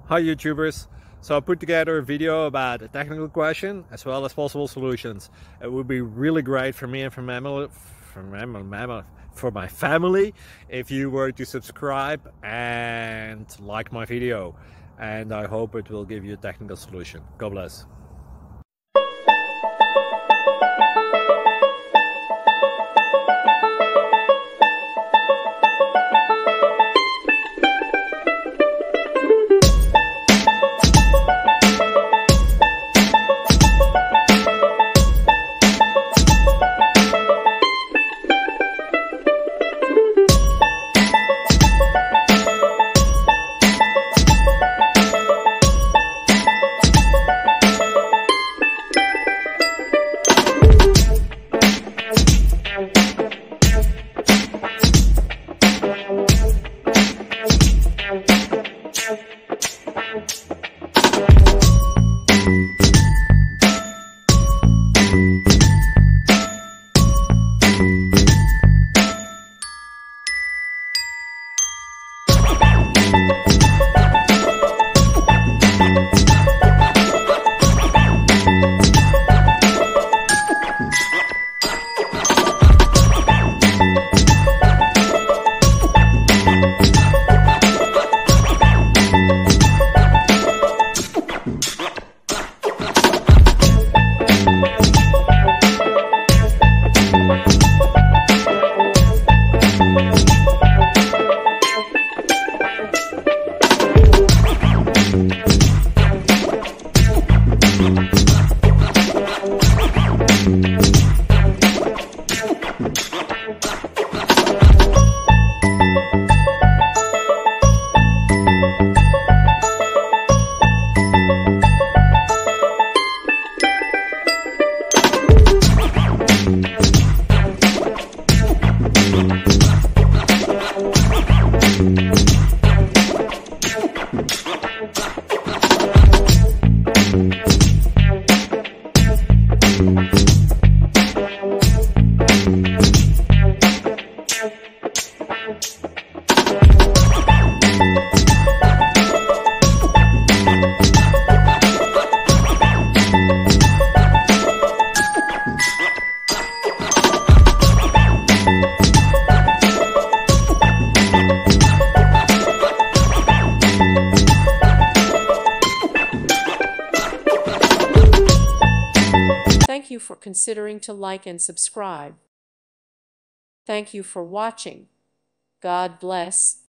Hi YouTubers! So I put together a video about a technical question as well as possible solutions. It would be really great for me and for my family if you were to subscribe and like my video, and I hope it will give you a technical solution. God bless. Thank you for considering to like and subscribe. Thank you for watching. God bless.